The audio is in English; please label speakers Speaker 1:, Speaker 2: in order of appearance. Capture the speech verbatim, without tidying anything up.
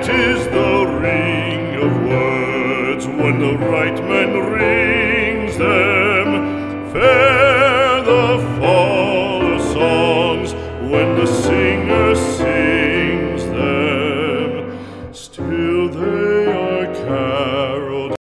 Speaker 1: It is the ring of words when the right man rings them.